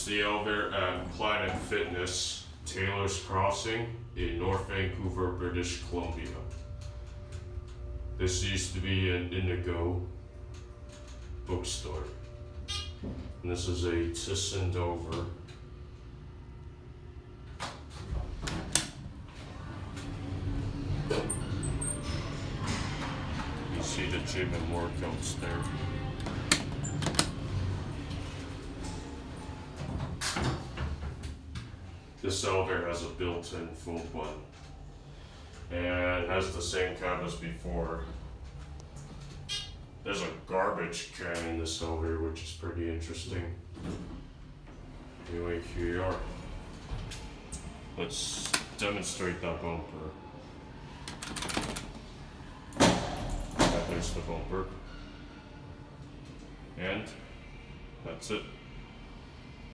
the elevator at Planet Fitness, Taylor's Crossing in North Vancouver, British Columbia. This used to be an Indigo bookstore. And this is a ThyssenDover. You see the gym and workouts there. This elevator has a built-in phone button and has the same cab as before. There's a garbage can in this elevator, which is pretty interesting. Anyway, here you are. Let's demonstrate that bumper. There's the bumper. And that's it.